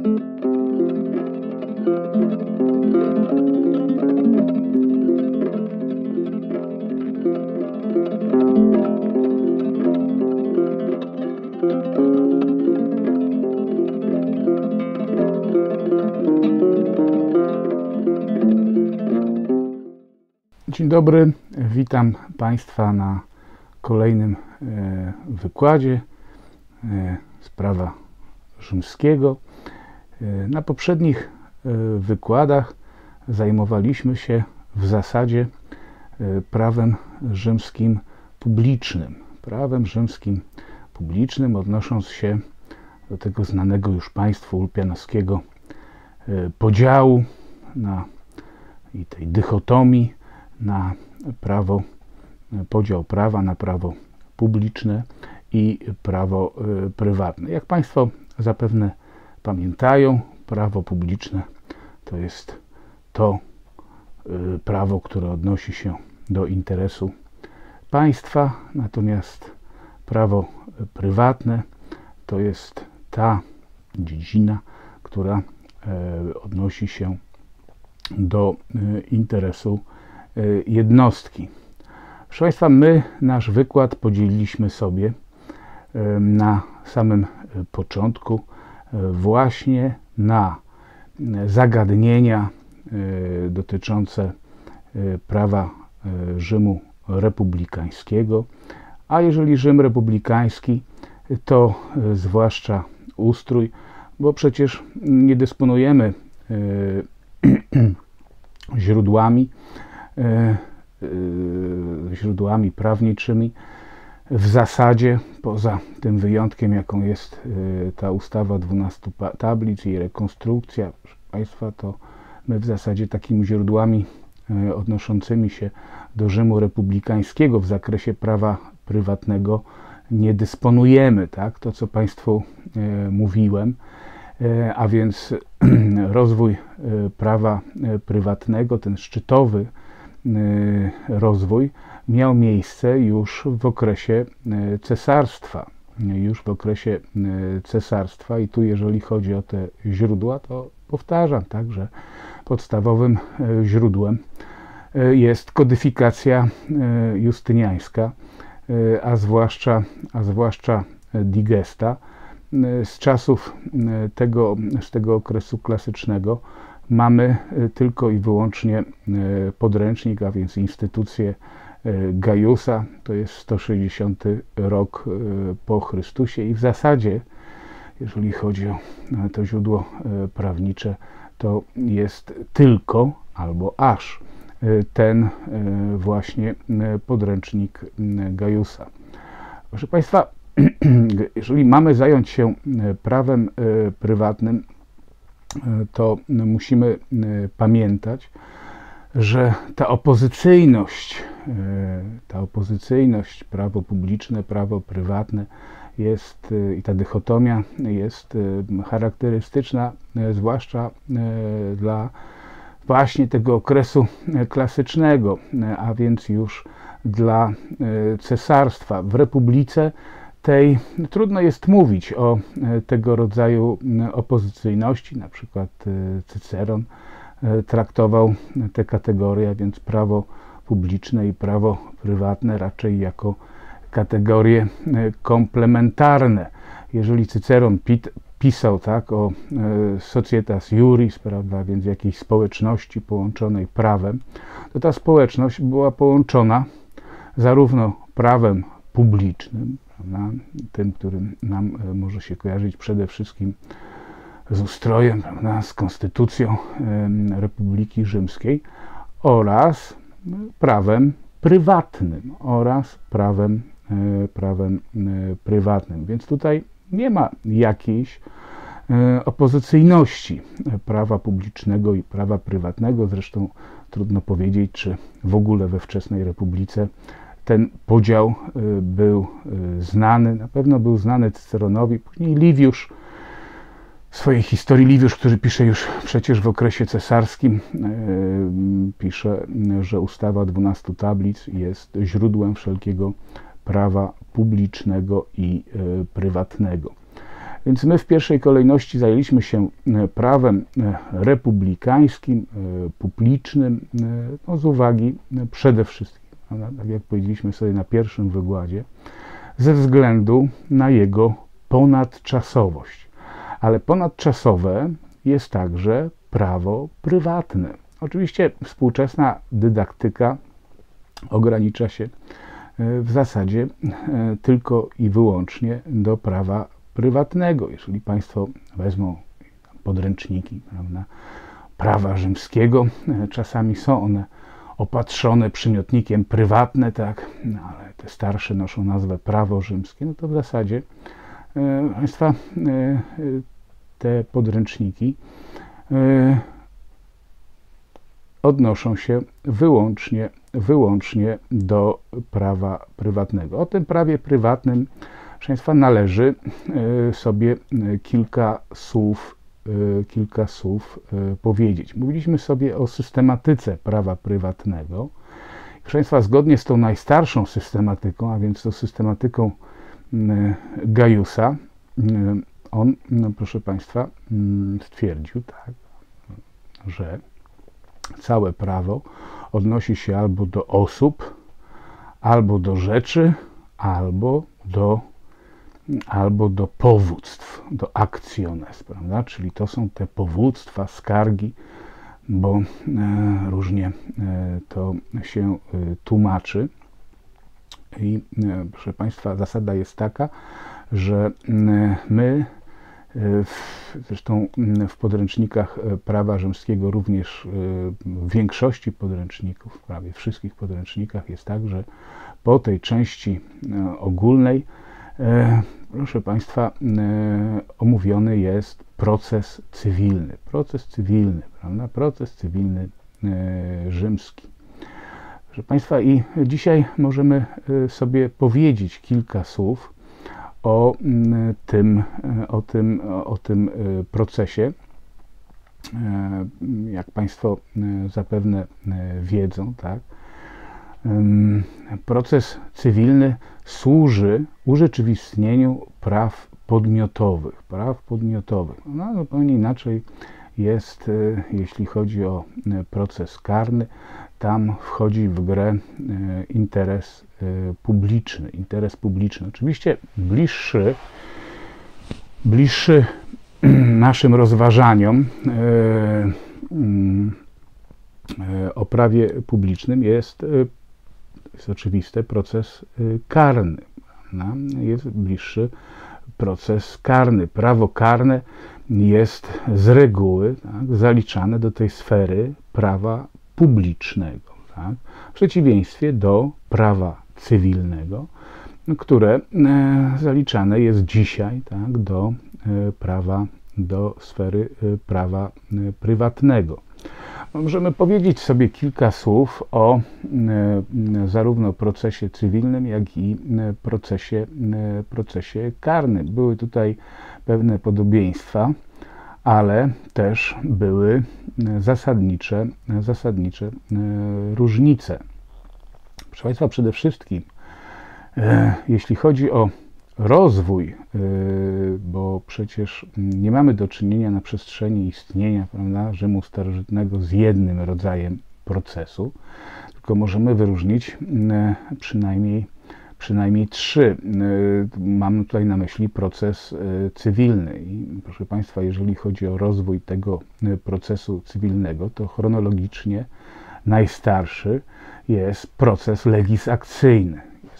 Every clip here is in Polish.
Dzień dobry, witam Państwa na kolejnym wykładzie z prawa rzymskiego. Na poprzednich wykładach zajmowaliśmy się w zasadzie prawem rzymskim publicznym. Prawem rzymskim publicznym, odnosząc się do tego znanego już Państwu ulpianowskiego podziału i tej dychotomii na prawo, podział prawa na prawo publiczne i prawo prywatne. Jak Państwo zapewne pamiętają, prawo publiczne to jest to prawo, które odnosi się do interesu państwa, natomiast prawo prywatne to jest ta dziedzina, która odnosi się do interesu jednostki. Proszę Państwa, my nasz wykład podzieliliśmy sobie na samym początku właśnie na zagadnienia dotyczące prawa Rzymu republikańskiego, a jeżeli Rzym republikański, to zwłaszcza ustrój, bo przecież nie dysponujemy źródłami prawniczymi w zasadzie, poza tym wyjątkiem, jaką jest ta ustawa 12 tablic i rekonstrukcja. Proszę Państwa, to my w zasadzie takimi źródłami odnoszącymi się do Rzymu republikańskiego w zakresie prawa prywatnego nie dysponujemy, tak? To, co Państwu mówiłem, a więc rozwój prawa prywatnego, ten szczytowy rozwój miał miejsce już w okresie cesarstwa. I tu, jeżeli chodzi o te źródła, to powtarzam, tak, że podstawowym źródłem jest kodyfikacja justyniańska, a zwłaszcza digesta. Z czasów z tego okresu klasycznego mamy tylko i wyłącznie podręcznik, a więc instytucję Gajusa, to jest 160 rok po Chrystusie i w zasadzie, jeżeli chodzi o to źródło prawnicze, to jest tylko albo aż ten właśnie podręcznik Gajusa. Proszę Państwa, jeżeli mamy zająć się prawem prywatnym, to musimy pamiętać, że ta opozycyjność prawo publiczne, prawo prywatne jest i ta dychotomia jest charakterystyczna zwłaszcza dla właśnie tego okresu klasycznego, a więc już dla cesarstwa. W republice tej trudno jest mówić o tego rodzaju opozycyjności. Na przykład Cyceron traktował te kategorie, a więc prawo publiczne i prawo prywatne raczej jako kategorie komplementarne. Jeżeli Cyceron pisał tak o societas iuris, prawda, więc jakiejś społeczności połączonej prawem, to ta społeczność była połączona zarówno prawem publicznym, prawda, tym, którym nam może się kojarzyć przede wszystkim z ustrojem, prawda, z konstytucją Republiki Rzymskiej, oraz prawem prywatnym, prywatnym. Więc tutaj nie ma jakiejś opozycyjności prawa publicznego i prawa prywatnego. Zresztą trudno powiedzieć, czy w ogóle we wczesnej republice ten podział był znany. Na pewno był znany Cyceronowi, później Liviusz w swojej historii, Liviusz, który pisze już przecież w okresie cesarskim, pisze, że ustawa 12 tablic jest źródłem wszelkiego prawa publicznego i prywatnego. Więc my w pierwszej kolejności zajęliśmy się prawem republikańskim, publicznym, no z uwagi przede wszystkim, tak jak powiedzieliśmy sobie na pierwszym wykładzie, ze względu na jego ponadczasowość. Ale ponadczasowe jest także prawo prywatne. Oczywiście współczesna dydaktyka ogranicza się w zasadzie tylko i wyłącznie do prawa prywatnego. Jeżeli Państwo wezmą podręczniki, prawda, prawa rzymskiego, czasami są one opatrzone przymiotnikiem prywatne, tak, no, ale te starsze noszą nazwę prawo rzymskie, no to w zasadzie Państwa te podręczniki odnoszą się wyłącznie do prawa prywatnego. O tym prawie prywatnym, proszę Państwa, należy sobie kilka słów powiedzieć. Mówiliśmy sobie o systematyce prawa prywatnego. Proszę Państwa, zgodnie z tą najstarszą systematyką, a więc tą systematyką Gajusa, on, no proszę Państwa, stwierdził, tak, że całe prawo odnosi się albo do osób, albo do rzeczy, albo do powództw, do actiones, prawda? Czyli to są te powództwa, skargi, bo różnie to się tłumaczy. I proszę Państwa, zasada jest taka, że my, zresztą w podręcznikach prawa rzymskiego, również w większości podręczników, w prawie wszystkich podręcznikach jest tak, że po tej części ogólnej, proszę Państwa, omówiony jest proces cywilny. Proces cywilny, prawda? Proces cywilny rzymski. Proszę Państwa, i dzisiaj możemy sobie powiedzieć kilka słów o tym procesie. Jak Państwo zapewne wiedzą, tak, proces cywilny służy urzeczywistnieniu praw podmiotowych. No, zupełnie inaczej jest, jeśli chodzi o proces karny. Tam wchodzi w grę interes publiczny. Oczywiście bliższy naszym rozważaniom o prawie publicznym jest oczywiste proces karny. Jest bliższy proces karny. Prawo karne jest z reguły, tak, zaliczane do tej sfery prawa publicznego, tak, w przeciwieństwie do prawa cywilnego, które zaliczane jest dzisiaj, tak, do sfery prawa prywatnego. Możemy powiedzieć sobie kilka słów o zarówno procesie cywilnym, jak i procesie karnym. Były tutaj pewne podobieństwa, ale też były zasadnicze różnice. Proszę Państwa, przede wszystkim, jeśli chodzi o rozwój, bo przecież nie mamy do czynienia na przestrzeni istnienia, prawda, Rzymu starożytnego z jednym rodzajem procesu, tylko możemy wyróżnić przynajmniej trzy. Mam tutaj na myśli proces cywilny. I proszę Państwa, jeżeli chodzi o rozwój tego procesu cywilnego, to chronologicznie najstarszy jest proces legisakcyjny.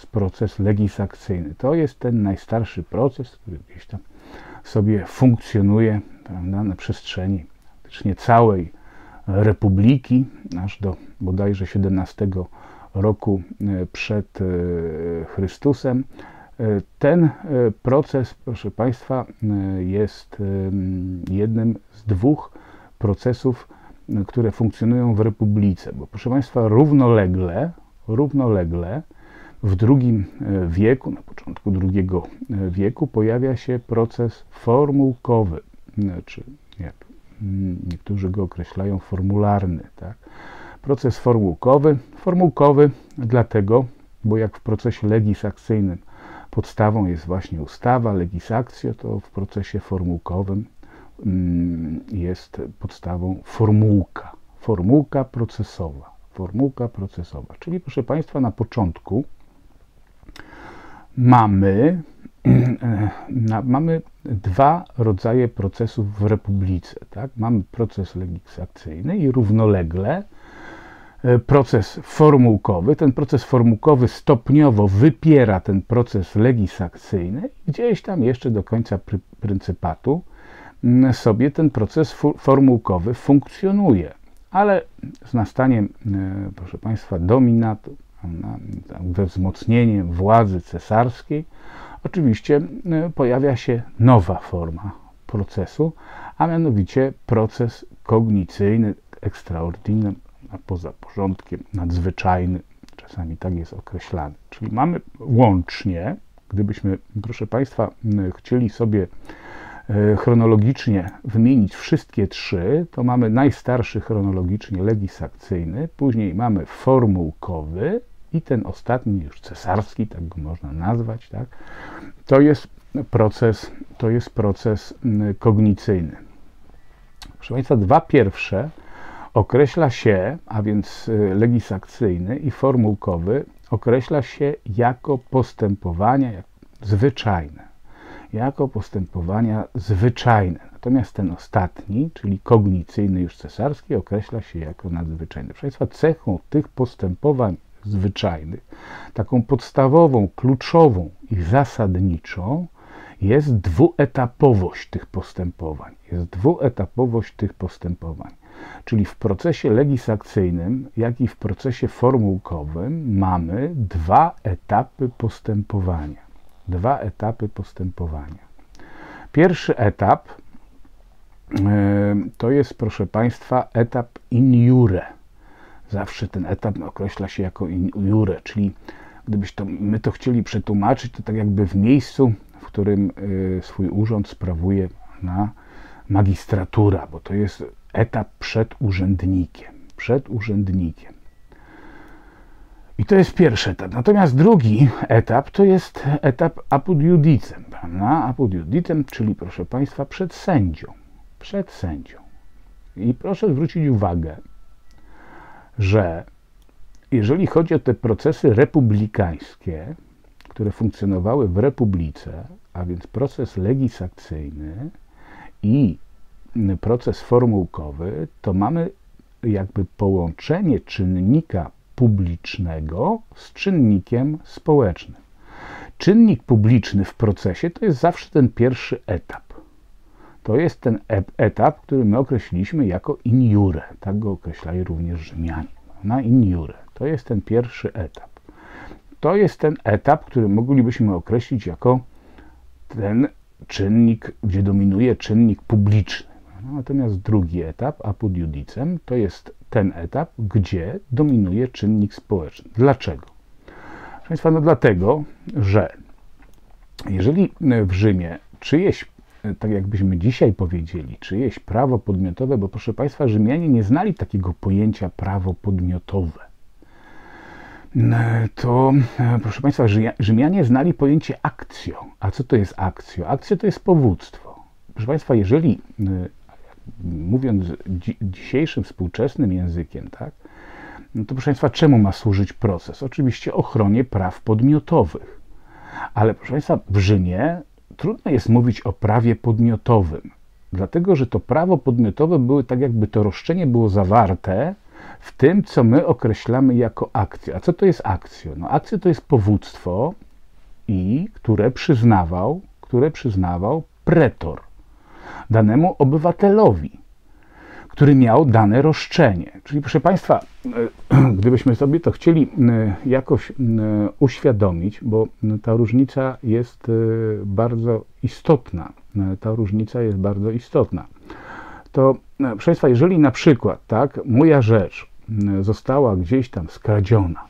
To jest ten najstarszy proces, który gdzieś tam sobie funkcjonuje, prawda, na przestrzeni praktycznie całej Republiki, aż do bodajże 17 roku przed Chrystusem. Ten proces, proszę Państwa, jest jednym z dwóch procesów, które funkcjonują w Republice, bo proszę Państwa, równolegle w II wieku, na początku II wieku pojawia się proces formułkowy, czy jak niektórzy go określają, formularny, tak? Proces formułkowy dlatego, bo jak w procesie legisakcyjnym podstawą jest właśnie ustawa, legis actio, to w procesie formułkowym jest podstawą formułka procesowa, czyli proszę Państwa, na początku mamy dwa rodzaje procesów w republice. Tak? Mamy proces legislacyjny i równolegle proces formułkowy. Ten proces formułkowy stopniowo wypiera ten proces legislacyjny. Gdzieś tam jeszcze do końca pryncypatu sobie ten proces formułkowy funkcjonuje. Ale z nastaniem, proszę Państwa, dominatu, we wzmocnieniem władzy cesarskiej, oczywiście pojawia się nowa forma procesu, a mianowicie proces kognicyjny, extraordinary, poza porządkiem, nadzwyczajny, czasami tak jest określany. Czyli mamy łącznie, gdybyśmy, proszę Państwa, chcieli sobie chronologicznie wymienić wszystkie trzy, to mamy najstarszy chronologicznie legislacyjny, później mamy formułkowy i ten ostatni, już cesarski, tak go można nazwać, tak? To jest proces kognicyjny. Proszę Państwa, dwa pierwsze określa się, a więc legislacyjny i formułkowy, określa się jako postępowania zwyczajne. Natomiast ten ostatni, czyli kognicyjny, już cesarski, określa się jako nadzwyczajny. Proszę Państwa, cechą tych postępowań zwyczajnych, taką podstawową, kluczową i zasadniczą jest dwuetapowość tych postępowań. Czyli w procesie legislacyjnym, jak i w procesie formułkowym mamy dwa etapy postępowania. Pierwszy etap to jest, proszę Państwa, etap in iure. Zawsze ten etap określa się jako in iure, czyli my to chcieli przetłumaczyć, to tak jakby w miejscu, w którym swój urząd sprawuje magistratura, bo to jest etap przed urzędnikiem. I to jest pierwszy etap. Natomiast drugi etap to jest etap apud judicem, prawda? Apud judicem, czyli, proszę Państwa, przed sędzią. I proszę zwrócić uwagę, że jeżeli chodzi o te procesy republikańskie, które funkcjonowały w republice, a więc proces legislacyjny i proces formułkowy, to mamy jakby połączenie czynnika publicznego z czynnikiem społecznym. Czynnik publiczny w procesie to jest zawsze ten pierwszy etap. To jest ten etap, który my określiliśmy jako in iure. Tak go określali również Rzymianie. Na in iure. To jest ten pierwszy etap. To jest ten etap, który moglibyśmy określić jako ten czynnik, gdzie dominuje czynnik publiczny. Natomiast drugi etap, apud judicem, to jest ten etap, gdzie dominuje czynnik społeczny. Dlaczego? Proszę Państwa, no dlatego, że jeżeli w Rzymie czyjeś, tak jakbyśmy dzisiaj powiedzieli, czyjeś prawo podmiotowe, bo proszę Państwa, Rzymianie nie znali takiego pojęcia prawo podmiotowe. To, proszę Państwa, Rzymianie znali pojęcie actio. A co to jest actio? Actio to jest powództwo. Proszę Państwa, jeżeli, mówiąc dzisiejszym współczesnym językiem, tak, no to proszę Państwa, czemu ma służyć proces? Oczywiście ochronie praw podmiotowych. Ale proszę Państwa, w Rzymie trudno jest mówić o prawie podmiotowym, dlatego że to prawo podmiotowe było tak, jakby to roszczenie było zawarte w tym, co my określamy jako akcję. A co to jest akcjo? No akcjo to jest powództwo, które przyznawał pretor danemu obywatelowi, który miał dane roszczenie. Czyli proszę Państwa, gdybyśmy sobie to chcieli jakoś uświadomić, bo ta różnica jest bardzo istotna, to proszę Państwa, jeżeli na przykład tak, moja rzecz została gdzieś tam skradziona,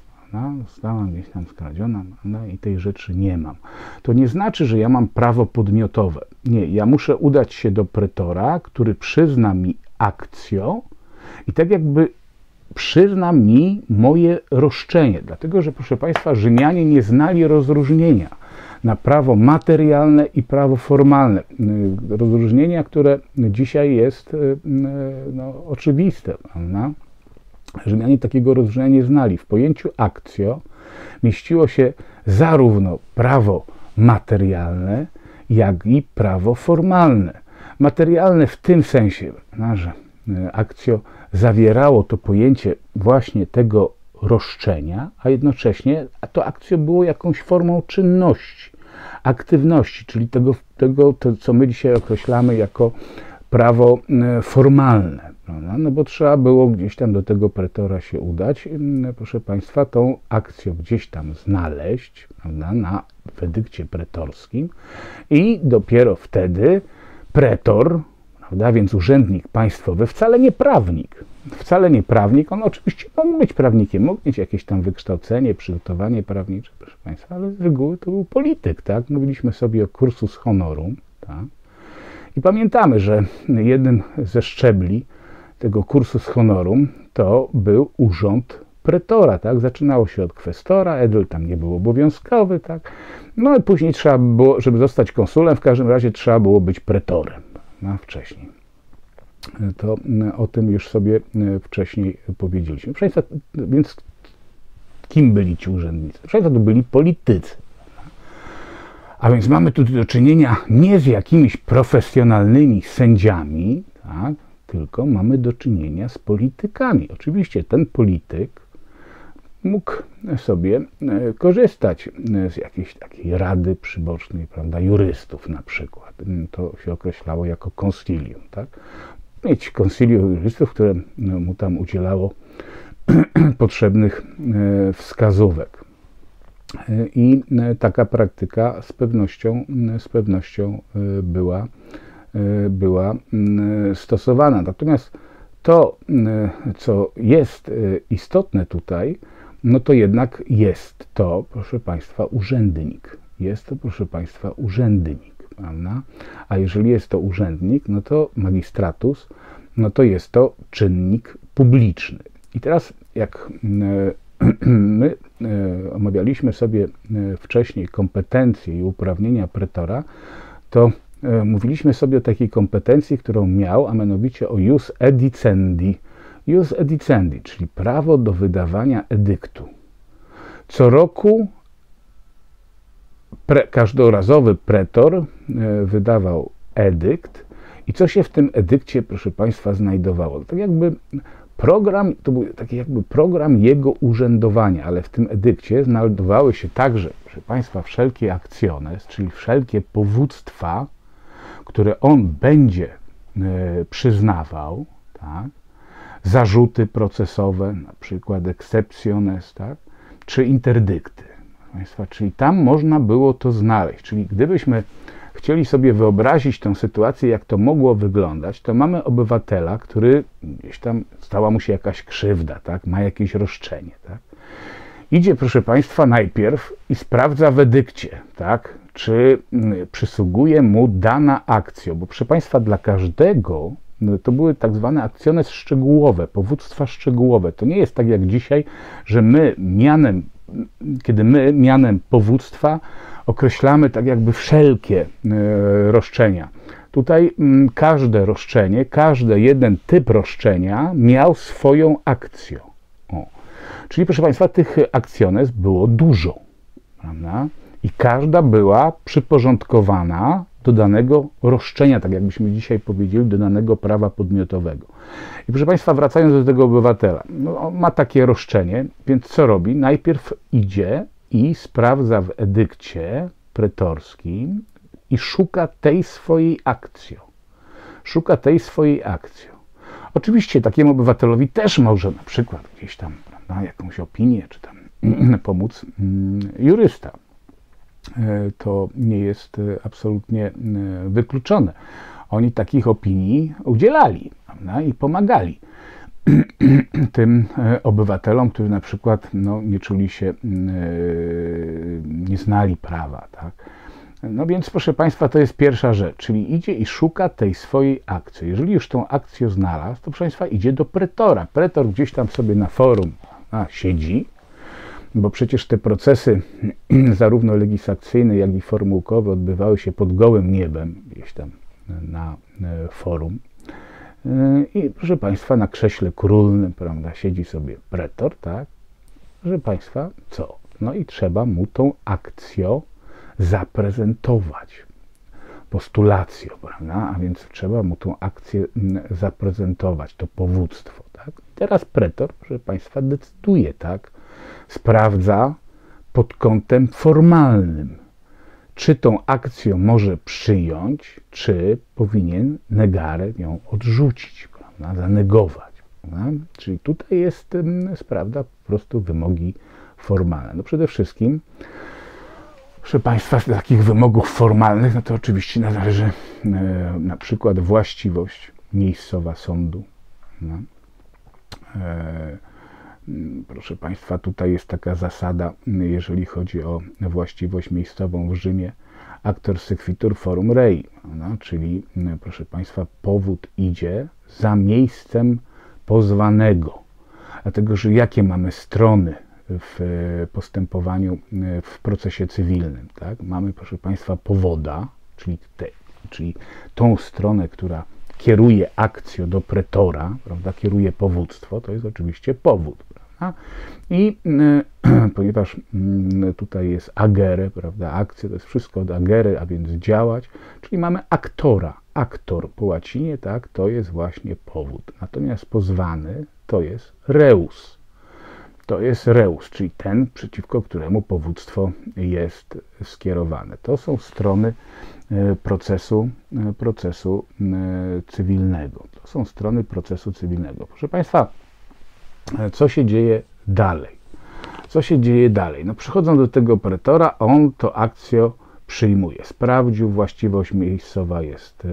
i tej rzeczy nie mam, to nie znaczy, że ja mam prawo podmiotowe. Nie, ja muszę udać się do pretora, który przyzna mi akcjo i tak jakby przyzna mi moje roszczenie. Dlatego, że proszę Państwa, Rzymianie nie znali rozróżnienia na prawo materialne i prawo formalne. Rozróżnienia, które dzisiaj jest oczywiste. Prawda? Rzymianie takiego rozróżnienia nie znali. W pojęciu actio mieściło się zarówno prawo materialne, jak i prawo formalne. Materialne w tym sensie, że actio zawierało to pojęcie właśnie tego roszczenia, a jednocześnie to actio było jakąś formą czynności, aktywności, czyli tego co my dzisiaj określamy jako prawo formalne. Prawda? No bo trzeba było gdzieś tam do tego pretora się udać, proszę Państwa, tą akcję gdzieś tam znaleźć, prawda, w edykcie pretorskim i dopiero wtedy pretor, prawda, więc urzędnik państwowy, wcale nie prawnik, on oczywiście mógł być prawnikiem, mógł mieć jakieś tam wykształcenie, przygotowanie prawnicze, proszę Państwa, ale z reguły to był polityk, tak? Mówiliśmy sobie o cursus honorum, tak? I pamiętamy, że jednym ze szczebli tego cursus honorum to był urząd pretora, tak? Zaczynało się od kwestora, edel tam nie był obowiązkowy, tak? No i później trzeba było, żeby zostać konsulem, w każdym razie trzeba było być pretorem, no, wcześniej. To o tym już sobie wcześniej powiedzieliśmy. Proszę Państwa, więc kim byli ci urzędnicy? Proszę Państwa, to byli politycy. A więc mamy tu do czynienia nie z jakimiś profesjonalnymi sędziami, tak? Tylko mamy do czynienia z politykami. Oczywiście ten polityk mógł sobie korzystać z jakiejś takiej rady przybocznej, prawda, jurystów na przykład. To się określało jako concilium, tak? Mieć concilium jurystów, które mu tam udzielało potrzebnych wskazówek. I taka praktyka z pewnością była stosowana. Natomiast to, co jest istotne tutaj, no to jednak jest to, proszę Państwa, urzędnik. Jest to, proszę Państwa, urzędnik, prawda? A jeżeli jest to urzędnik, no to magistratus, no to jest to czynnik publiczny. I teraz, jak my omawialiśmy sobie wcześniej kompetencje i uprawnienia pretora, to mówiliśmy sobie o takiej kompetencji, którą miał, a mianowicie o jus edicendi. Jus edicendi, czyli prawo do wydawania edyktu. Co roku każdorazowy pretor wydawał edykt i co się w tym edykcie, proszę Państwa, znajdowało? Tak jakby program, to był taki jakby program jego urzędowania, ale w tym edykcie znajdowały się także, proszę Państwa, wszelkie actiones, czyli wszelkie powództwa, które on będzie przyznawał, tak? Zarzuty procesowe, na przykład exceptiones, tak? Czy interdykty. Proszę Państwa, czyli tam można było to znaleźć. Czyli gdybyśmy chcieli sobie wyobrazić tę sytuację, jak to mogło wyglądać, to mamy obywatela, który gdzieś tam stała mu się jakaś krzywda, tak? Ma jakieś roszczenie. Tak? Idzie, proszę Państwa, najpierw i sprawdza w edykcie, tak? Czy przysługuje mu dana akcja, bo proszę Państwa, dla każdego to były tak zwane actiones szczegółowe, powództwa szczegółowe. To nie jest tak jak dzisiaj, że kiedy my mianem powództwa określamy tak jakby wszelkie roszczenia. Tutaj każde roszczenie, każdy jeden typ roszczenia miał swoją akcję. Czyli, proszę Państwa, tych actiones było dużo, prawda? I każda była przyporządkowana do danego roszczenia, tak jakbyśmy dzisiaj powiedzieli, do danego prawa podmiotowego. I proszę Państwa, wracając do tego obywatela, no, on ma takie roszczenie, więc co robi? Najpierw idzie i sprawdza w edykcie pretorskim i szuka tej swojej akcji. Szuka tej swojej akcji. Oczywiście takiemu obywatelowi też może na przykład gdzieś tam, prawda, jakąś opinię, czy tam pomóc jurysta. To nie jest absolutnie wykluczone. Oni takich opinii udzielali, prawda, i pomagali tym obywatelom, którzy na przykład nie czuli się, nie znali prawa, tak? No więc, proszę Państwa, to jest pierwsza rzecz, czyli idzie i szuka tej swojej akcji. Jeżeli już tą akcję znalazł, to proszę Państwa, idzie do pretora. Pretor gdzieś tam sobie na forum siedzi, bo przecież te procesy zarówno legislacyjne, jak i formułkowe odbywały się pod gołym niebem, gdzieś tam na forum. I proszę Państwa, na krześle królnym, prawda, siedzi sobie pretor, tak? Proszę Państwa, co? No i trzeba mu tą akcję zaprezentować. Postulacją, prawda? A więc trzeba mu tą akcję zaprezentować, to powództwo, tak? I teraz pretor, proszę Państwa, decyduje, tak? Sprawdza pod kątem formalnym, czy tą akcję może przyjąć, czy powinien negarę ją odrzucić, prawda? Zanegować. Prawda? Czyli tutaj jest, prawda, po prostu wymogi formalne. No przede wszystkim, proszę Państwa, z takich wymogów formalnych, no to oczywiście należy na przykład właściwość miejscowa sądu. No. Proszę Państwa, tutaj jest taka zasada, jeżeli chodzi o właściwość miejscową w Rzymie, actor sequitur forum rei, no, czyli, proszę Państwa, powód idzie za miejscem pozwanego. Dlatego, że jakie mamy strony w postępowaniu w procesie cywilnym, tak? Mamy, proszę Państwa, powoda, czyli tą stronę, która kieruje akcję do pretora, prawda? Kieruje powództwo, to jest oczywiście powód, prawda? I ponieważ tutaj jest agere, prawda? Akcja to jest wszystko od agere, a więc działać, czyli mamy aktora. Aktor po łacinie, tak? To jest właśnie powód. Natomiast pozwany to jest reus. To jest reus, czyli ten, przeciwko któremu powództwo jest skierowane. To są strony procesu cywilnego. To są strony procesu cywilnego. Proszę Państwa, co się dzieje dalej? Co się dzieje dalej? No, przychodzą do tego pretora, on to akcję przyjmuje. Sprawdził, właściwość miejscowa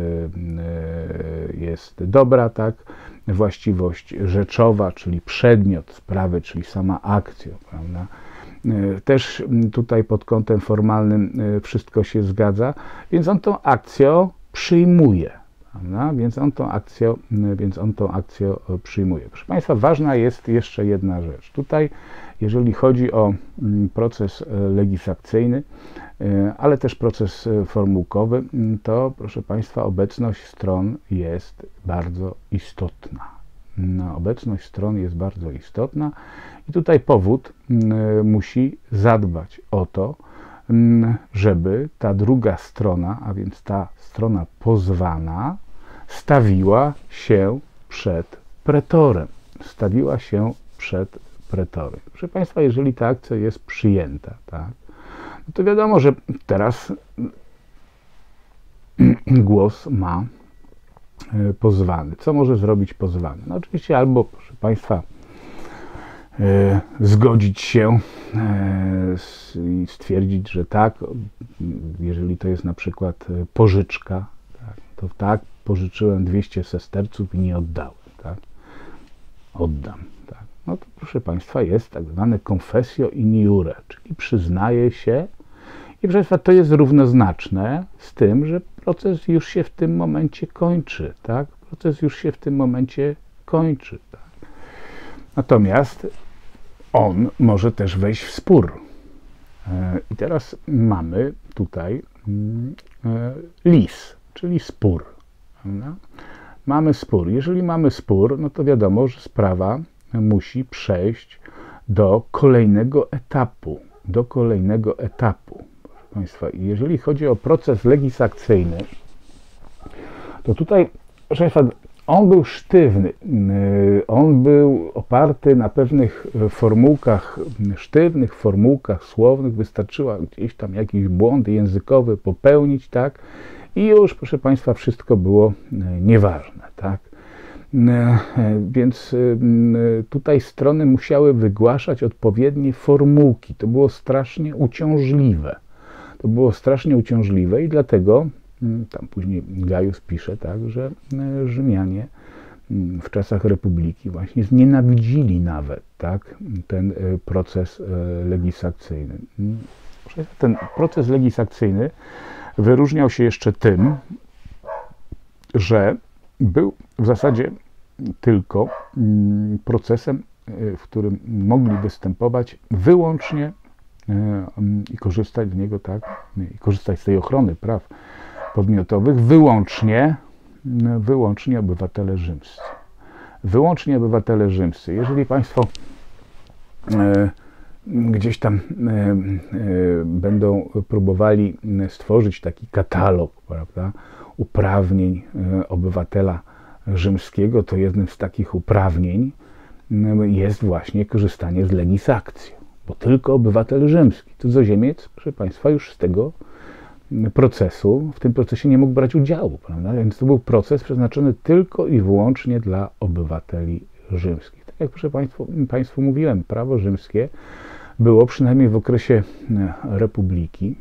jest dobra, tak? Właściwość rzeczowa, czyli przedmiot sprawy, czyli sama akcja, prawda? Też tutaj pod kątem formalnym wszystko się zgadza, więc on tą akcję przyjmuje, prawda? Więc on tą akcję przyjmuje. Proszę Państwa, ważna jest jeszcze jedna rzecz. Tutaj, jeżeli chodzi o proces legislacyjny, ale też proces formułkowy, to, proszę Państwa, obecność stron jest bardzo istotna. Obecność stron jest bardzo istotna i tutaj powód musi zadbać o to, żeby ta druga strona, a więc ta strona pozwana, stawiła się przed pretorem. Stawiła się przed pretorem. Proszę Państwa, jeżeli ta akcja jest przyjęta, tak, no to wiadomo, że teraz głos ma pozwany. Co może zrobić pozwany? No oczywiście albo, proszę Państwa, zgodzić się i stwierdzić, że tak, jeżeli to jest na przykład pożyczka, tak, to tak, pożyczyłem 200 sesterców i nie oddałem, tak, oddam, tak. No to, proszę Państwa, jest tak zwane confessio in iure, czyli przyznaje się i, proszę Państwa, to jest równoznaczne z tym, że proces już się w tym momencie kończy, tak, proces już się w tym momencie kończy, tak. Natomiast on może też wejść w spór. I teraz mamy tutaj lis, czyli spór. Prawda? Mamy spór. Jeżeli mamy spór, no to wiadomo, że sprawa musi przejść do kolejnego etapu. Proszę Państwa, jeżeli chodzi o proces legislacyjny, to tutaj, proszę Państwa, on był sztywny, on był oparty na pewnych formułkach, sztywnych formułkach słownych, wystarczyło gdzieś tam jakiś błąd językowy popełnić, tak, i już, proszę Państwa, wszystko było nieważne, tak. Więc tutaj strony musiały wygłaszać odpowiednie formułki. To było strasznie uciążliwe. I dlatego tam później Gajus pisze, tak, że Rzymianie w czasach Republiki właśnie znienawidzili nawet, tak, ten proces legislacyjny. Ten proces legisakcyjny wyróżniał się jeszcze tym, że był w zasadzie tylko procesem, w którym mogli występować wyłącznie i korzystać z niego, tak, i korzystać z tej ochrony praw podmiotowych wyłącznie obywatele rzymscy. Wyłącznie obywatele rzymscy. Jeżeli Państwo gdzieś tam będą próbowali stworzyć taki katalog, prawda, uprawnień obywatela rzymskiego, to jednym z takich uprawnień jest właśnie korzystanie z legis actio, bo tylko obywatel rzymski, cudzoziemiec, proszę Państwa, już z tego procesu, w tym procesie nie mógł brać udziału, prawda? Więc to był proces przeznaczony tylko i wyłącznie dla obywateli rzymskich. Tak jak proszę Państwu mówiłem, prawo rzymskie było przynajmniej w okresie republiki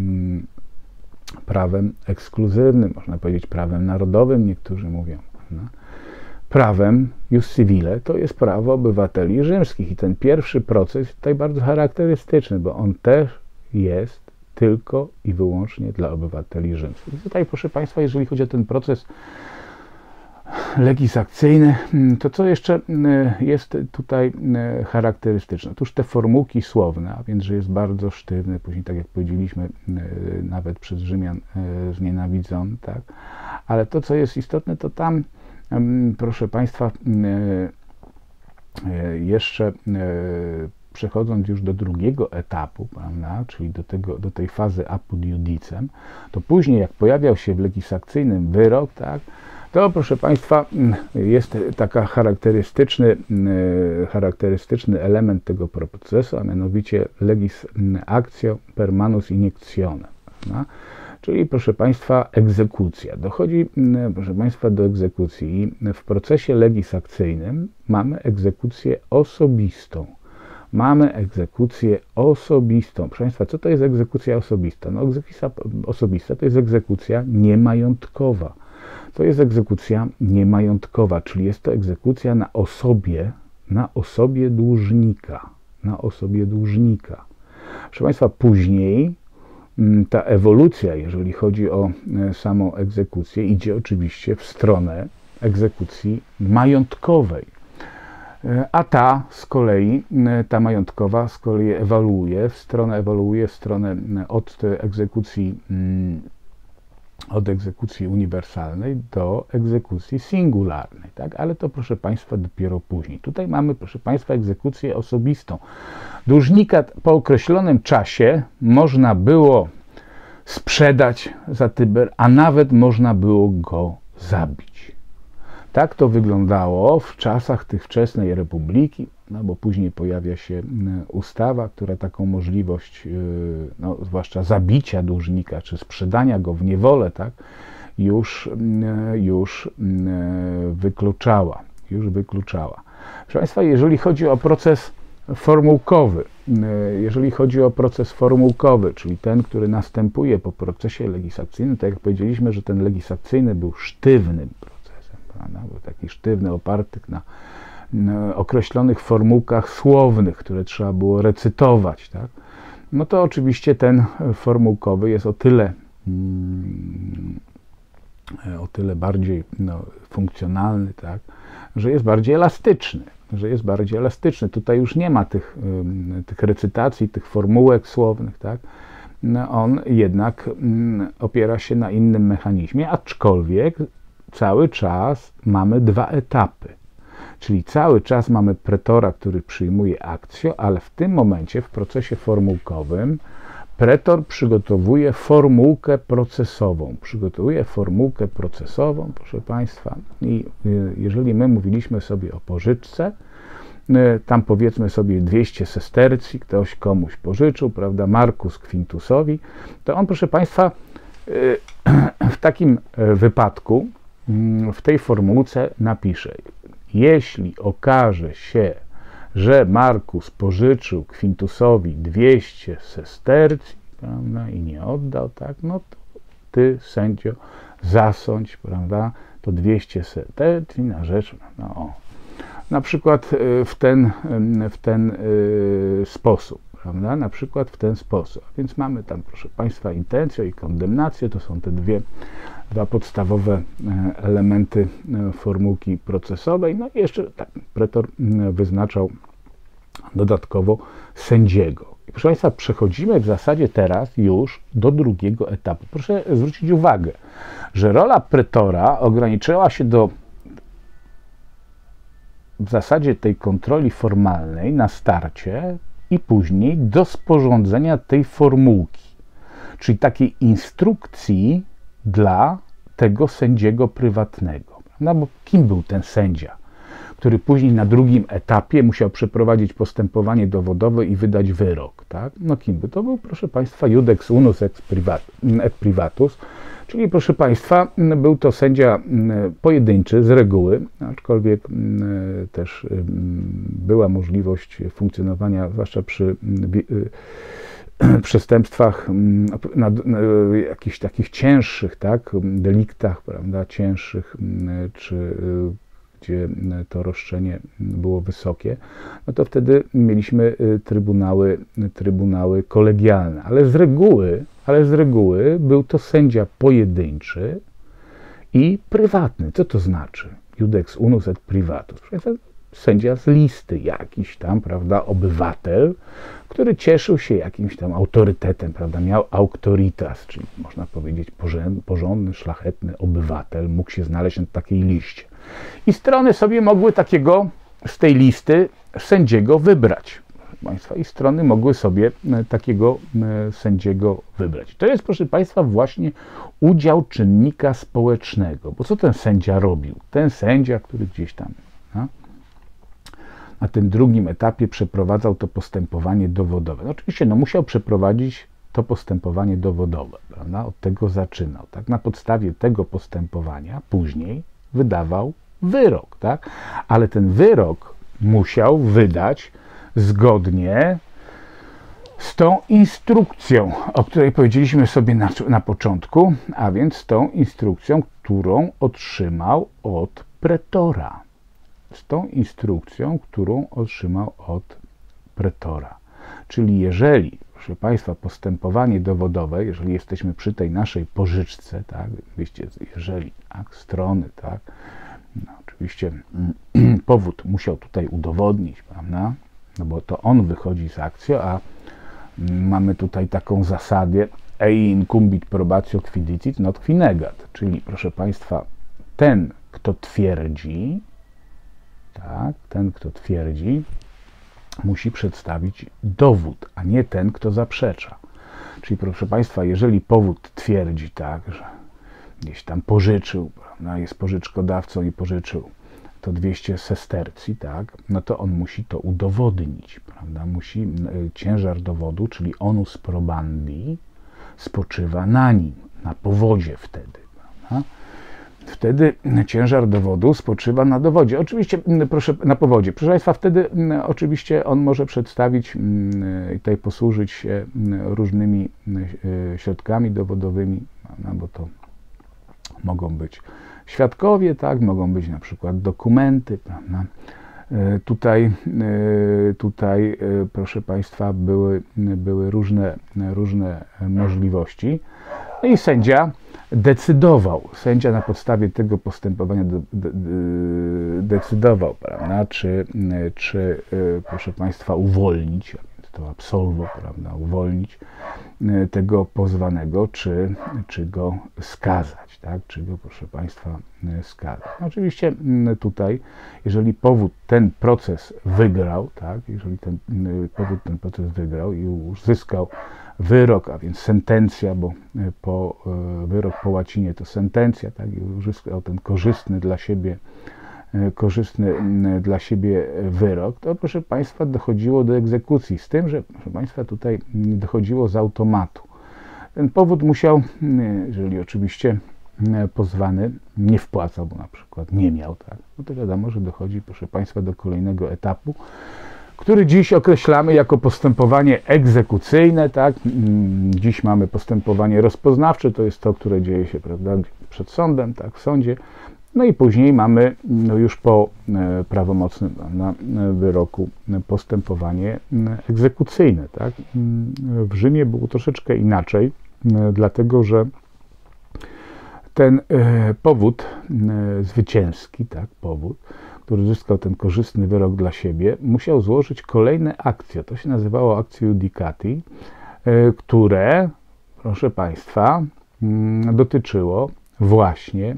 prawem ekskluzywnym, można powiedzieć prawem narodowym, niektórzy mówią. Prawda? Prawem jus civile to jest prawo obywateli rzymskich i ten pierwszy proces jest tutaj bardzo charakterystyczny, bo on też jest tylko i wyłącznie dla obywateli rzymskich. I tutaj, proszę Państwa, jeżeli chodzi o ten proces legisakcyjny, to co jeszcze jest tutaj charakterystyczne? Otóż te formułki słowne, a więc, że jest bardzo sztywny, później, tak jak powiedzieliśmy, nawet przez Rzymian znienawidzony, tak? Ale to, co jest istotne, to tam, proszę Państwa, jeszcze przechodząc już do drugiego etapu, prawda, czyli do tej fazy apud judicem, to później, jak pojawiał się w legisakcyjnym wyrok, tak, to, proszę Państwa, jest taka charakterystyczny element tego procesu, a mianowicie legis actio per manus injectionem. Czyli, proszę Państwa, egzekucja. Dochodzi, proszę Państwa, do egzekucji. I w procesie legisakcyjnym mamy egzekucję osobistą. Mamy egzekucję osobistą. Proszę Państwa, co to jest egzekucja osobista? No, egzekucja osobista to jest egzekucja niemajątkowa. To jest egzekucja niemajątkowa, czyli jest to egzekucja na osobie dłużnika. Na osobie dłużnika. Proszę Państwa, później ta ewolucja, jeżeli chodzi o samą egzekucję, idzie oczywiście w stronę egzekucji majątkowej. A ta z kolei, ta majątkowa z kolei ewoluuje w stronę od egzekucji uniwersalnej do egzekucji singularnej, tak? Ale to, proszę Państwa, dopiero później. Tutaj mamy, proszę Państwa, egzekucję osobistą. Dłużnika po określonym czasie można było sprzedać za Tyber, a nawet można było go zabić. Tak to wyglądało w czasach tych wczesnej republiki, no bo później pojawia się ustawa, która taką możliwość, no, zwłaszcza zabicia dłużnika, czy sprzedania go w niewolę, tak, już wykluczała. Proszę Państwa, jeżeli chodzi o proces formułkowy, czyli ten, który następuje po procesie legislacyjnym, tak jak powiedzieliśmy, że ten legislacyjny był sztywnym procesem, prawda? Był taki sztywny, oparty na określonych formułkach słownych, które trzeba było recytować, tak? No to oczywiście ten formułkowy jest o tyle bardziej funkcjonalny, tak? Że jest bardziej elastyczny. Tutaj już nie ma tych recytacji, tych formułek słownych, tak? No on jednak opiera się na innym mechanizmie, aczkolwiek cały czas mamy dwa etapy. Czyli cały czas mamy pretora, który przyjmuje actio, ale w tym momencie, w procesie formułkowym, pretor przygotowuje formułkę procesową. Proszę Państwa. I jeżeli my mówiliśmy sobie o pożyczce, tam powiedzmy sobie 200 sestercji, ktoś komuś pożyczył, prawda, Marcus Quintusowi, to on, proszę Państwa, w takim wypadku w tej formułce napisze: jeśli okaże się, że Marcus pożyczył Quintusowi 200 sestercji, prawda, i nie oddał, tak, no to ty, sędzio, zasądź, prawda, to 200 sestercji na rzecz, no, na przykład w ten sposób. prawda? Na przykład w ten sposób. Więc mamy tam, proszę Państwa, intencję i kondemnację, to są te dwa podstawowe elementy formułki procesowej. No i jeszcze tak, pretor wyznaczał dodatkowo sędziego. I proszę Państwa, przechodzimy w zasadzie teraz już do drugiego etapu. Proszę zwrócić uwagę, że rola pretora ograniczyła się do w zasadzie tej kontroli formalnej na starcie i później do sporządzenia tej formułki, czyli takiej instrukcji dla tego sędziego prywatnego. No bo kim był ten sędzia, który później na drugim etapie musiał przeprowadzić postępowanie dowodowe i wydać wyrok, tak? No kim był? To był, proszę Państwa, iudex unus et privatus, czyli, proszę Państwa, był to sędzia pojedynczy z reguły, aczkolwiek też była możliwość funkcjonowania, zwłaszcza przy przestępstwach, jakichś takich cięższych, tak, deliktach, prawda, cięższych, czy gdzie to roszczenie było wysokie, no to wtedy mieliśmy trybunały kolegialne, ale z reguły był to sędzia pojedynczy i prywatny. Co to znaczy? Iudex unus et privatus. Sędzia z listy, jakiś tam, prawda, obywatel, który cieszył się jakimś tam autorytetem, prawda, miał auctoritas, czyli można powiedzieć porządny, szlachetny obywatel, mógł się znaleźć na takiej liście. I strony sobie mogły takiego z tej listy sędziego wybrać. Proszę Państwa, i strony mogły sobie takiego sędziego wybrać. To jest, proszę Państwa, właśnie udział czynnika społecznego. Bo co ten sędzia robił? Ten sędzia, który gdzieś tam na tym drugim etapie przeprowadzał to postępowanie dowodowe. No oczywiście musiał przeprowadzić to postępowanie dowodowe, prawda? Od tego zaczynał. Tak? Na podstawie tego postępowania później wydawał wyrok, tak? Ale ten wyrok musiał wydać zgodnie z tą instrukcją, o której powiedzieliśmy sobie na początku, a więc tą instrukcją, którą otrzymał od pretora. Z tą instrukcją, którą otrzymał od pretora. Czyli jeżeli, proszę Państwa, postępowanie dowodowe, jeżeli jesteśmy przy tej naszej pożyczce, tak, jeżeli tak, strony, tak, no, oczywiście powód musiał tutaj udowodnić, prawda, no bo to on wychodzi z akcji, a mamy tutaj taką zasadę ei incumbit probatio qui dicit not qui negat, czyli, proszę Państwa, ten, kto twierdzi, tak, ten, kto twierdzi, musi przedstawić dowód, a nie ten, kto zaprzecza. Czyli, proszę Państwa, jeżeli powód twierdzi, tak, że gdzieś tam pożyczył, prawda, jest pożyczkodawcą i pożyczył to 200 sestercji, tak, no to on musi to udowodnić, prawda, musi, ciężar dowodu, czyli onus probandi, spoczywa na nim, na powodzie wtedy, prawda. Wtedy ciężar dowodu spoczywa na dowodzie. Oczywiście, na powodzie. Proszę Państwa, wtedy oczywiście on może przedstawić i tutaj posłużyć się różnymi środkami dowodowymi, no bo to mogą być świadkowie, tak, mogą być na przykład dokumenty, prawda. Tutaj, proszę Państwa, były różne możliwości. No i sędzia decydował. Sędzia na podstawie tego postępowania decydował, prawda, czy proszę Państwa, uwolnić, to absolvo, prawda, uwolnić tego pozwanego, czy go skazać, tak, czy go, proszę Państwa, skazać. No, oczywiście tutaj, jeżeli powód ten proces wygrał, tak, jeżeli powód ten proces wygrał i uzyskał wyrok, a więc sentencja, bo wyrok po łacinie to sentencja, tak, i uzyskał ten korzystny dla siebie wyrok, to, proszę Państwa, dochodziło do egzekucji, z tym, że, proszę Państwa, tutaj dochodziło z automatu. Ten powód musiał, jeżeli oczywiście pozwany nie wpłacał, bo na przykład nie miał, tak, no to wiadomo, że dochodzi, proszę Państwa, do kolejnego etapu, który dziś określamy jako postępowanie egzekucyjne, tak? Dziś mamy postępowanie rozpoznawcze, to jest to, które dzieje się, prawda, przed sądem, tak, w sądzie, No i później mamy już po prawomocnym wyroku postępowanie egzekucyjne. Tak? W Rzymie było troszeczkę inaczej, dlatego że ten powód zwycięski, tak, powód, który uzyskał ten korzystny wyrok dla siebie, musiał złożyć kolejne akcje. To się nazywało actio iudicati, które, proszę Państwa, dotyczyło właśnie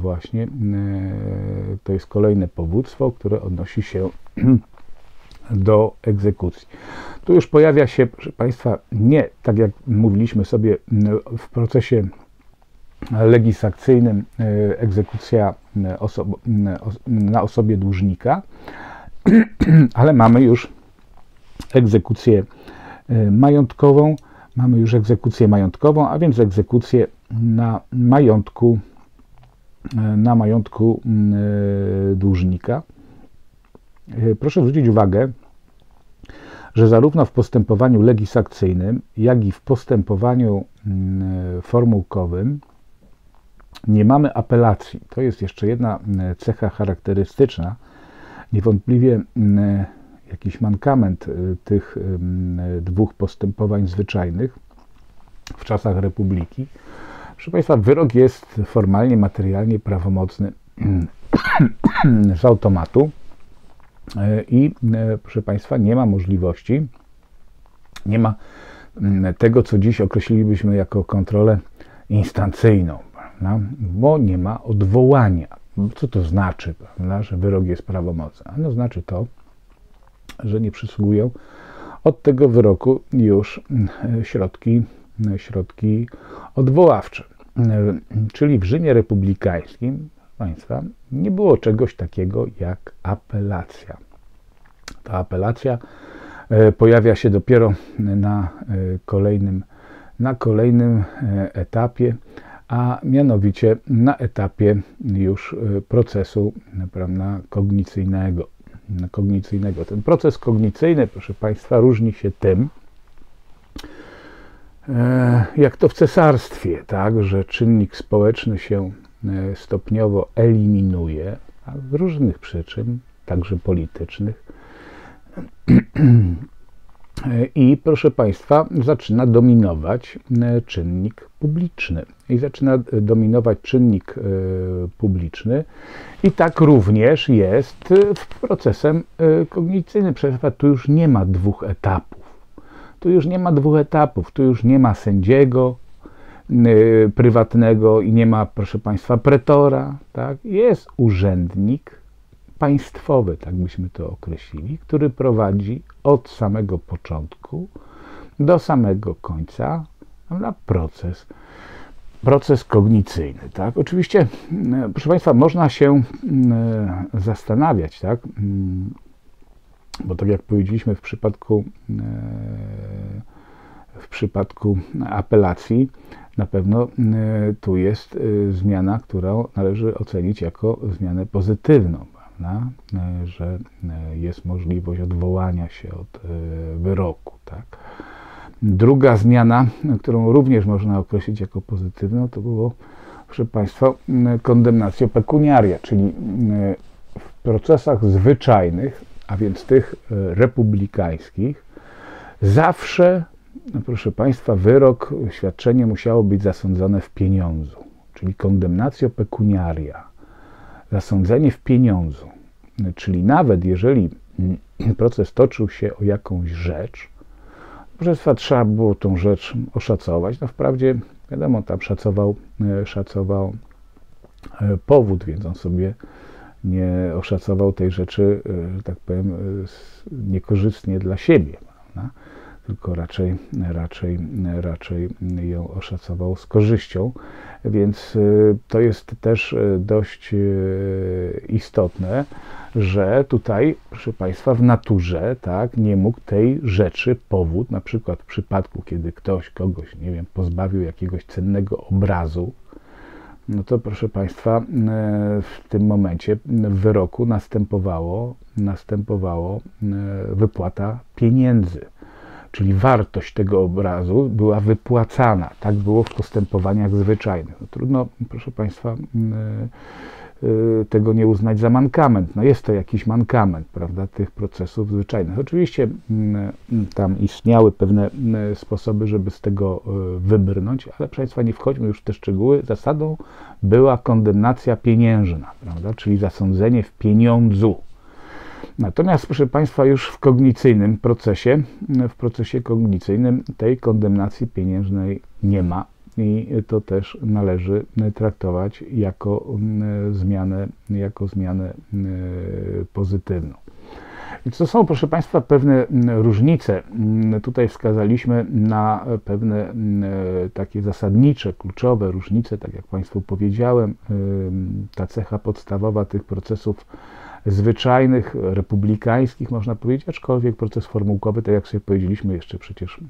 to jest kolejne powództwo, które odnosi się do egzekucji. Tu już pojawia się, proszę Państwa, nie tak jak mówiliśmy sobie w procesie legislacyjnym egzekucja na osobie dłużnika, ale mamy już egzekucję majątkową, a więc egzekucję na majątku dłużnika. Proszę zwrócić uwagę, że zarówno w postępowaniu legislacyjnym, jak i w postępowaniu formułkowym nie mamy apelacji. To jest jeszcze jedna cecha charakterystyczna. Niewątpliwie jakiś mankament tych dwóch postępowań zwyczajnych w czasach Republiki. Proszę Państwa, wyrok jest formalnie, materialnie prawomocny z automatu i proszę Państwa, nie ma możliwości, nie ma tego, co dziś określilibyśmy jako kontrolę instancyjną, prawda? Bo nie ma odwołania. Co to znaczy, prawda, że wyrok jest prawomocny? Ano znaczy to, że nie przysługują od tego wyroku już środki odwoławcze. Czyli w Rzymie republikańskim, Państwa, nie było czegoś takiego jak apelacja. Ta apelacja pojawia się dopiero na kolejnym etapie, a mianowicie na etapie już procesu, prawda, kognicyjnego. Ten proces kognicyjny, proszę Państwa, różni się tym, jak to w cesarstwie, tak, że czynnik społeczny się stopniowo eliminuje, z różnych przyczyn, także politycznych. I proszę Państwa, zaczyna dominować czynnik publiczny. I tak również jest w procesem kognicyjnym. Proszę Państwa, tu już nie ma dwóch etapów. Tu już nie ma sędziego prywatnego i nie ma, proszę Państwa, pretora. Tak? Jest urzędnik państwowy, tak byśmy to określili, który prowadzi od samego początku do samego końca proces kognicyjny. Tak? Oczywiście, proszę Państwa, można się zastanawiać, tak? Bo tak jak powiedzieliśmy w przypadku apelacji, na pewno tu jest zmiana, którą należy ocenić jako zmianę pozytywną, prawda? Że jest możliwość odwołania się od wyroku. Tak? Druga zmiana, którą również można określić jako pozytywną, to było, proszę Państwa, condemnatio pecuniaria, czyli w procesach zwyczajnych, a więc tych republikańskich, zawsze, proszę Państwa, wyrok, świadczenie musiało być zasądzone w pieniądzu, czyli condemnatio pecuniaria, zasądzenie w pieniądzu, czyli nawet jeżeli proces toczył się o jakąś rzecz, proszę Państwa, trzeba było tą rzecz oszacować. No wprawdzie, wiadomo, tam szacował powód, więc on sobie nie oszacował tej rzeczy, że tak powiem, niekorzystnie dla siebie, prawda? Tylko raczej ją oszacował z korzyścią, więc to jest też dość istotne, że tutaj, proszę Państwa, w naturze, tak, nie mógł tej rzeczy powód, na przykład w przypadku, kiedy ktoś kogoś, nie wiem, pozbawił jakiegoś cennego obrazu, no to proszę Państwa, w tym momencie w wyroku następowała wypłata pieniędzy, czyli wartość tego obrazu była wypłacana. Tak było w postępowaniach zwyczajnych. No, trudno, proszę Państwa, tego nie uznać za mankament. No jest to jakiś mankament, prawda, tych procesów zwyczajnych. Oczywiście tam istniały pewne sposoby, żeby z tego wybrnąć, ale proszę Państwa, nie wchodźmy już w te szczegóły. Zasadą była kondemnacja pieniężna, prawda, czyli zasądzenie w pieniądzu. Natomiast, proszę Państwa, już w procesie kognicyjnym tej kondemnacji pieniężnej nie ma i to też należy traktować jako zmianę pozytywną. Więc to są, proszę Państwa, pewne różnice. Tutaj wskazaliśmy na pewne takie zasadnicze, kluczowe różnice, tak jak Państwu powiedziałem, ta cecha podstawowa tych procesów zwyczajnych, republikańskich, można powiedzieć, aczkolwiek proces formułkowy, tak jak sobie powiedzieliśmy, jeszcze przecież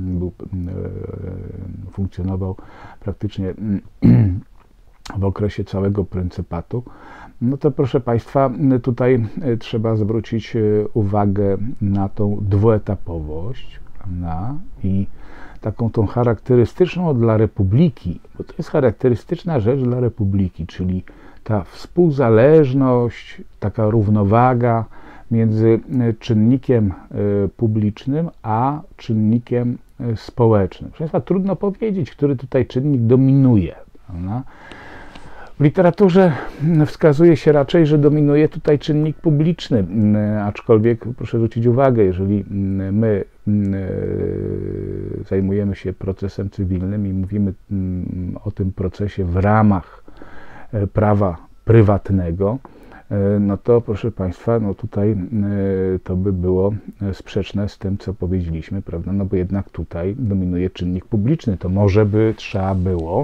funkcjonował praktycznie w okresie całego pryncypatu. No to proszę Państwa, tutaj trzeba zwrócić uwagę na tą dwuetapowość, prawda? I taką tą charakterystyczną dla republiki, bo to jest charakterystyczna rzecz dla republiki, czyli ta współzależność, taka równowaga między czynnikiem publicznym a czynnikiem społecznym. Proszę Państwa, trudno powiedzieć, który tutaj czynnik dominuje, prawda? W literaturze wskazuje się raczej, że dominuje tutaj czynnik publiczny, aczkolwiek proszę zwrócić uwagę, jeżeli my zajmujemy się procesem cywilnym i mówimy o tym procesie w ramach prawa prywatnego, no to proszę Państwa, no tutaj to by było sprzeczne z tym, co powiedzieliśmy, prawda, no bo jednak tutaj dominuje czynnik publiczny, to może by trzeba było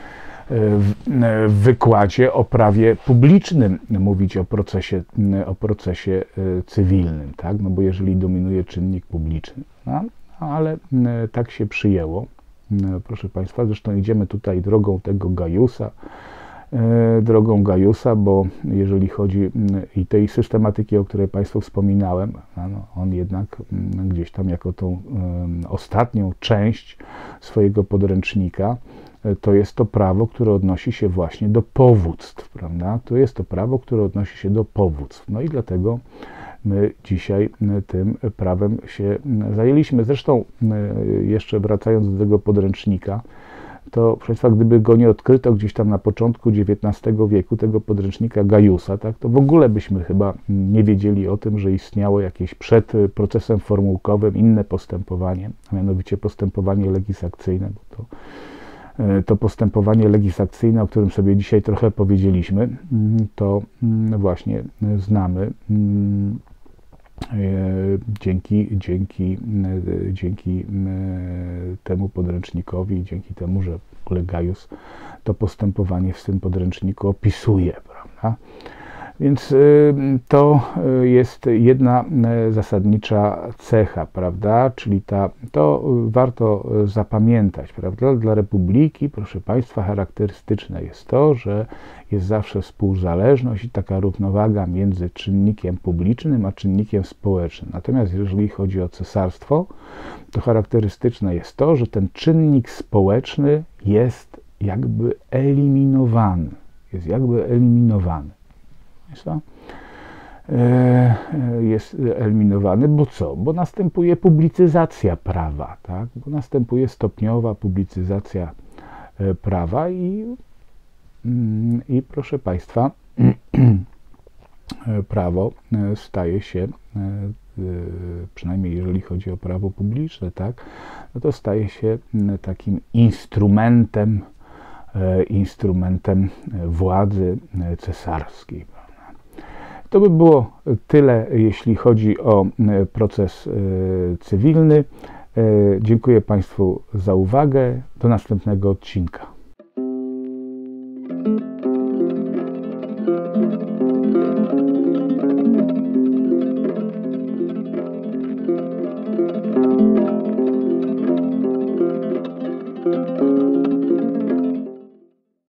w wykładzie o prawie publicznym mówić o procesie cywilnym, tak? No bo jeżeli dominuje czynnik publiczny, no, ale tak się przyjęło, proszę Państwa, zresztą idziemy tutaj drogą tego Gajusa, bo jeżeli chodzi i tej systematyki, o której Państwu wspominałem, no, on jednak gdzieś tam jako tą ostatnią część swojego podręcznika, to jest to prawo, które odnosi się właśnie do powództw, prawda? To jest to prawo, które odnosi się do powództw. No i dlatego my dzisiaj tym prawem się zajęliśmy. Zresztą jeszcze wracając do tego podręcznika, to proszę Państwa, gdyby go nie odkryto gdzieś tam na początku XIX wieku, tego podręcznika Gajusa, tak, to w ogóle byśmy chyba nie wiedzieli o tym, że istniało jakieś przed procesem formułkowym inne postępowanie, a mianowicie postępowanie legisakcyjne, bo to postępowanie legisakcyjne, o którym sobie dzisiaj trochę powiedzieliśmy, to właśnie znamy dzięki temu podręcznikowi, dzięki temu, że w ogóle Gajus to postępowanie w tym podręczniku opisuje, prawda? Więc to jest jedna zasadnicza cecha, prawda? Czyli to warto zapamiętać, prawda? Dla republiki, proszę Państwa, charakterystyczne jest to, że jest zawsze współzależność i taka równowaga między czynnikiem publicznym a czynnikiem społecznym. Natomiast jeżeli chodzi o cesarstwo, to charakterystyczne jest to, że ten czynnik społeczny jest jakby eliminowany. Jest eliminowany, bo co? Bo następuje publicyzacja prawa, tak? Bo następuje stopniowa publicyzacja prawa i proszę Państwa, prawo staje się, przynajmniej jeżeli chodzi o prawo publiczne, tak? No to staje się takim instrumentem władzy cesarskiej. To by było tyle, jeśli chodzi o proces cywilny. Dziękuję Państwu za uwagę. Do następnego odcinka.